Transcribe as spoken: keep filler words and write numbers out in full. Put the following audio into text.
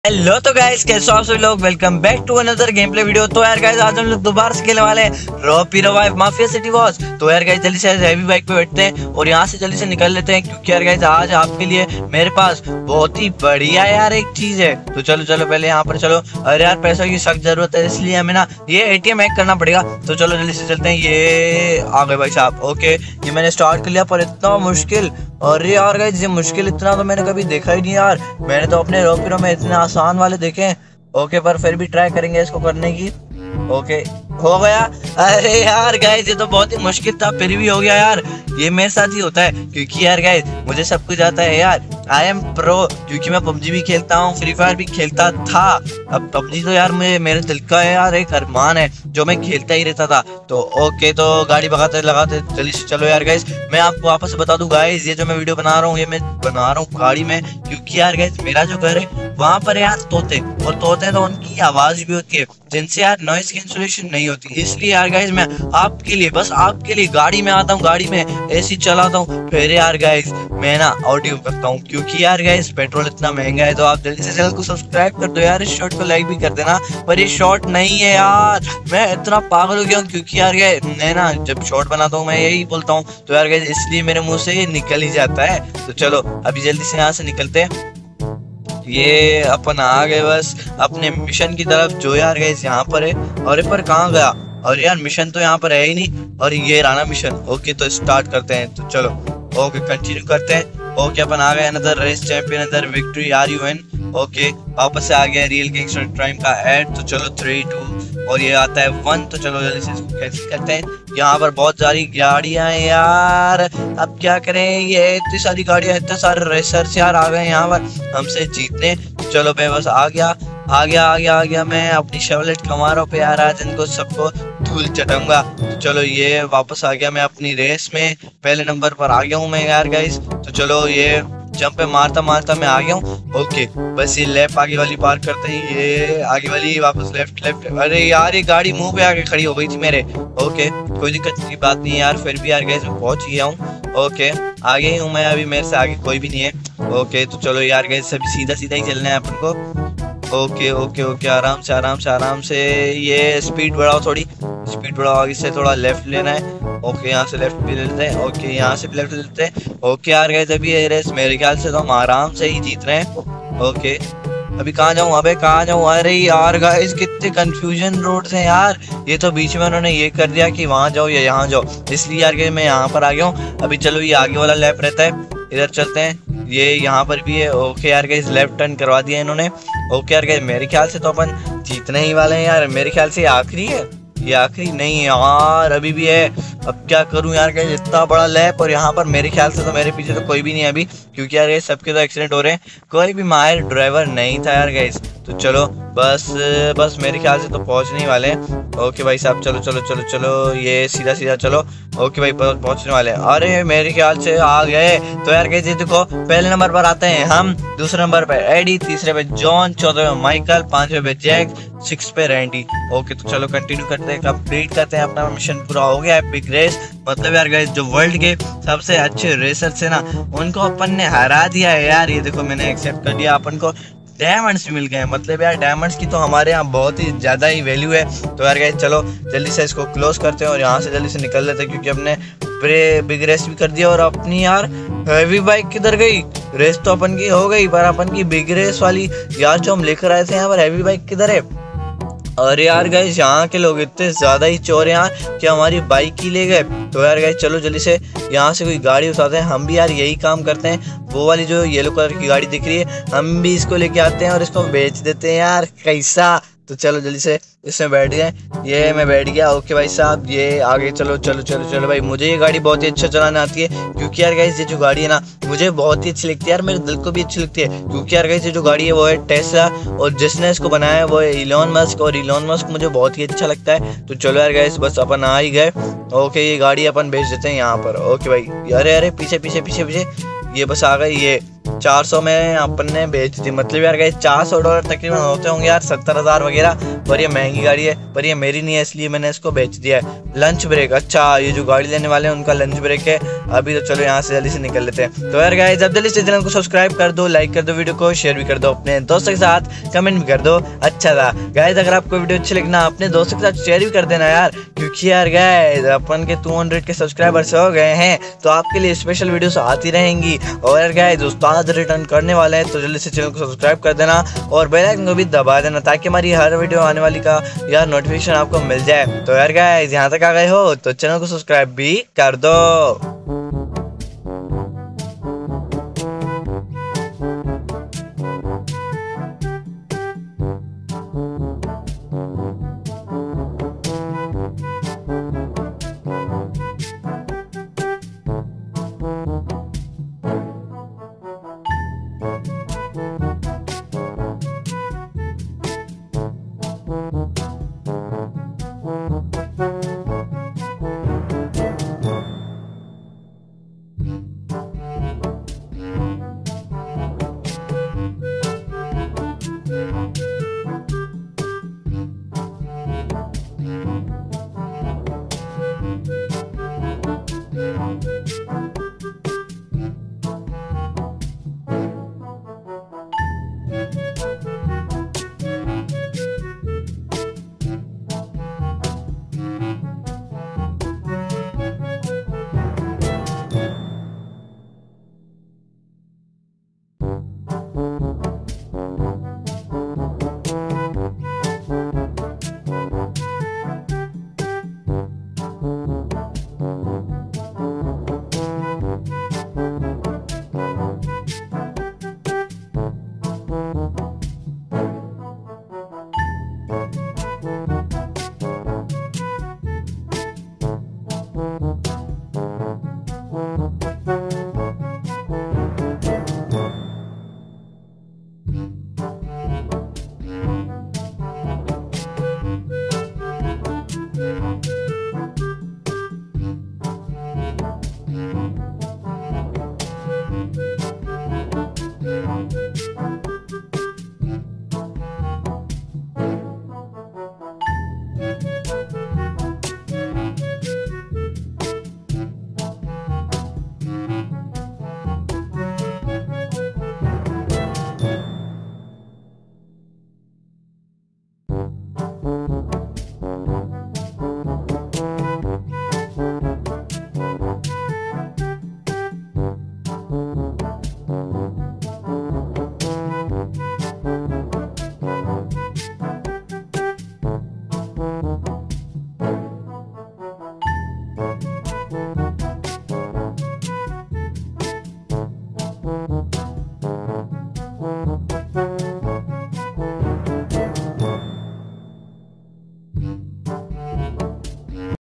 Hello तो guys, कैसे हो आप सभी लोग। Welcome back to another game play video. तो यार गाइस, आज हम लोग दोबारा से खेलने वाले हैं Robbie revive mafia city wars. तो यार गाइस, जल्दी से हैवी बाइक पे बैठते हैं और यहाँ से जल्दी से निकल लेते हैं, क्योंकि यार गाइस आज आपके लिए मेरे पास बहुत ही बढ़िया यार एक चीज है। तो चलो चलो पहले यहाँ पर चलो। अरे यार, पैसों की सख्त जरूरत है, इसलिए हमें ना ये एटीएम हैक करना पड़ेगा। तो चलो जल्दी से चलते हैं। ये आ गए भाई साहब। ओके, ये मैंने स्टार्ट कर लिया, पर इतना मुश्किल। अरे यार गाइस, ये मुश्किल इतना तो मैंने कभी देखा ही नहीं यार। मैंने तो अपने रॉबी में इतने आसान वाले देखे हैं। ओके, पर फिर भी ट्राई करेंगे इसको करने की। ओके, हो गया। अरे यार गाइस, ये तो बहुत ही मुश्किल था, फिर भी हो गया यार। ये मेरे साथ ही होता है, क्योंकि यार गाइस मुझे सब कुछ आता है यार। आई एम प्रो, क्योंकि मैं पबजी भी खेलता हूँ, फ्री फायर भी खेलता था। अब पबजी तो यार मुझे मेरे दिल का है यार, एक अरमान है जो मैं खेलता ही रहता था। तो ओके, तो गाड़ी भगाते लगाते चलिए चलो यार गाइस। मैं आपको वापस बता दूं गाइस, ये जो मैं वीडियो बना रहा हूँ, ये मैं बना रहा हूँ गाड़ी में, क्योंकि यार गाइस मेरा जो घर है वहाँ पर यार तोते, और तोते तो उनकी आवाज भी होती है जिनसे यार नॉइस कैंसलेशन नहीं होती। इसलिए यार गाइस मैं आपके लिए, बस आपके लिए गाड़ी में आता हूँ, गाड़ी में एसी चलाता हूँ, फिर यार गाइस मैं ना ऑडियो करता हूँ, क्योंकि यार गाइस पेट्रोल इतना महंगा है। तो आप जल्दी से चैनल को सब्सक्राइब कर दो यार, इस शॉर्ट को लाइक भी कर देना। पर ये शॉर्ट नहीं है यार, मैं इतना पागल हो गया हूँ, क्योंकि यार गाइस मैं ना जब शॉर्ट बनाता हूँ मैं यही बोलता हूँ, तो यार गाइस इसलिए मेरे मुंह से ये निकल ही जाता है। तो चलो अभी जल्दी से यहाँ से निकलते हैं। ये अपन आ गए बस अपने मिशन की तरफ, जो यार गाइस यहाँ पर है। और पर कहाँ गया? और यार मिशन तो यहाँ पर है ही नहीं, और ये रहा मिशन। ओके, तो स्टार्ट करते हैं। तो चलो ओके, कंटिन्यू करते हैं। ओके, अपन आ गए another race champion, another victory are you in. Okay, वापस से आ गया रियल गैंगस्टर क्राइम का ऐड। तो चलो थ्री टू और ये आता है वन। तो चलो जल्दी से इसको कैंसिल करते हैं। यहाँ पर बहुत सारी गाड़ियां हैं यार, अब क्या करें। ये इतनी सारी गाड़ियां, इतने सारे रेसर्स यार आ गए यहाँ पर हमसे जीतने। चलो मैं बस आ गया आ गया आ गया आ गया मैं अपनी शेवलेट कमारों पे यार, आज इनको सबको धूल चटाऊंगा। तो चलो ये वापस आ गया मैं अपनी रेस में, पहले नंबर पर आ गया हूँ मैं यार गाइस। तो चलो ये जंप पे मारता मारता मैं आ गया हूँ। ओके, बस ये लेफ्ट आगे वाली पार करते ही, ये आगे वाली वापस लेफ्ट लेफ्ट। अरे यार, ये गाड़ी मुंह पे आके खड़ी हो गई थी मेरे। ओके, कोई दिक्कत की बात नहीं है यार, फिर भी यार गाइस मैं पहुंच गया हूँ। ओके, आगे ही हूँ मैं, अभी मेरे से आगे कोई भी नहीं है। ओके, तो चलो यार गाइस सभी सीधा सीधा ही चलना है अपन को। ओके ओके ओके, आराम से आराम से आराम से। ये स्पीड बढ़ाओ, थोड़ी स्पीड बढ़ाओ, आगे से थोड़ा लेफ्ट लेना है। ओके, यहाँ से लेफ्ट भी ले लेते हैं। ओके, यहाँ से भी लेफ्ट ले लेते हैं। ओके यार गाइस, अभी ये रेस मेरे ख्याल से तो हम आराम से ही जीत रहे हैं। ओके, अभी कहाँ जाऊँ, अबे कहाँ जाऊँ। अरे यार गाइस, कितने कंफ्यूजन रोड्स हैं यार। ये तो बीच में उन्होंने ये कर दिया कि वहाँ जाओ या यहाँ जाओ, इसलिए यार मैं यहाँ पर आ गया हूँ। अभी चलो ये आगे वाला लेफ्ट रहता है, इधर चलते हैं। ये यहाँ पर भी है। ओके यार गाइस, लेफ्ट टर्न करवा दिया इन्होंने। ओके यार गाइस, मेरे ख्याल से तो अपन जीतने ही वाले हैं यार। मेरे ख्याल से आखिरी है, ये आखिरी नहीं है यार, अभी भी है। अब क्या करूं यार गाइस, इतना बड़ा लैप, और यहाँ पर मेरे ख्याल से तो मेरे पीछे तो कोई भी नहीं है अभी, क्योंकि यार ये सबके तो एक्सीडेंट हो रहे हैं, कोई भी माहिर ड्राइवर नहीं था यार गाइस। तो चलो बस बस मेरे ख्याल से तो पहुंचने ही वाले हैं। ओके भाई साहब, चलो चलो चलो चलो, ये सीधा सीधा चलो। ओके भाई, पहुंचने वाले हैं। अरे मेरे ख्याल से आ गए। तो यार गाइस ये देखो, पहले नंबर पर आते हैं हम, दूसरे नंबर पर एडी, तीसरे पे जॉन, चौथे पे माइकल, पांचवे पे जैक, सिक्स पे रैंडी। ओके, तो चलो कंटिन्यू करते हैं, कंप्लीट करते हैं, अपना मिशन पूरा हो गया है। बिग रेस मतलब यार गाइस जो वर्ल्ड के सबसे अच्छे रेसर से ना, उनको अपन ने हरा दिया है यार। ये देखो मैंने एक्सेप्ट कर दिया, अपन को डायमंड्स मिल गए। मतलब यार डायमंड्स की तो हमारे यहाँ बहुत ही ज्यादा ही वैल्यू है। तो यार गाइस चलो जल्दी से इसको क्लोज करते हैं और यहाँ से जल्दी से निकल लेते हैं, क्योंकि अपने बिग रेस भी कर दिया। और अपनी यार हैवी बाइक किधर गई? रेस तो अपन की हो गई, पर अपन की बिग रेस वाली यार जो हम लेकर आए थे, यहाँ पर हैवी बाइक किधर है? अरे यार गाइस, यहाँ के लोग इतने ज्यादा ही चोर हैं यहाँ कि हमारी बाइक ही ले गए। तो यार गाइस चलो जल्दी से यहाँ से कोई गाड़ी उठाते हैं, हम भी यार यही काम करते हैं। वो वाली जो येलो कलर की गाड़ी दिख रही है, हम भी इसको लेके आते हैं और इसको बेच देते हैं यार, कैसा? तो चलो जल्दी से इसमें बैठ गए, ये मैं बैठ गया। ओके भाई साहब, ये आगे चलो चलो चलो चलो भाई। मुझे ये गाड़ी बहुत ही अच्छा चलाना आती है, क्योंकि यार गाइस ये जो गाड़ी है ना, मुझे बहुत ही अच्छी लगती है यार, मेरे दिल को भी अच्छी लगती है। क्योंकि यार गाइस ये जो गाड़ी है वो है टेस्ला, और जिसने इसको बनाया है वो है इलॉन मस्क, और इलॉन मस्क मुझे बहुत ही अच्छा लगता है। तो चलो यार गाइस, बस अपन आ ही गए। ओके, ये गाड़ी अपन भेज देते हैं यहाँ पर। ओके भाई, अरे अरे पीछे पीछे पीछे पीछे, ये बस आ गई ये। चार सौ में अपन ने बेच दी। मतलब यार गाइस चार सौ डॉलर तकरीबन होते होंगे यार, सत्तर हजार वगैरह। पर ये महंगी गाड़ी है, पर ये मेरी नहीं है, इसलिए मैंने इसको बेच दिया है। लंच ब्रेक, अच्छा ये जो गाड़ी लेने वाले हैं उनका लंच ब्रेक है अभी। तो चलो यहाँ से जल्दी से निकल लेते हैं। तो यार गाइस अब जल्दी से चैनल को सब्सक्राइब कर दो, लाइक कर दो, वीडियो को शेयर भी कर दो, अपने दोस्तों के साथ कमेंट भी कर दो अच्छा था। गाइस अगर आपको वीडियो अच्छी लगी ना, अपने दोस्तों के साथ शेयर भी कर देना यार, क्योंकि यार गाइस अपन के दो सौ के सब्सक्राइबर्स हो गए हैं, तो आपके लिए स्पेशल वीडियोस आती रहेंगी। और यार गाइस उस्ताद रिटर्न करने वाले हैं, तो जल्दी से चैनल को सब्सक्राइब कर देना और बेल आइकन को भी दबा देना, ताकि हमारी हर वीडियो आने वाली का यार नोटिफिकेशन आपको मिल जाए। तो यार गाइस यहाँ तक आ गए हो तो चैनल को सब्सक्राइब भी कर दो।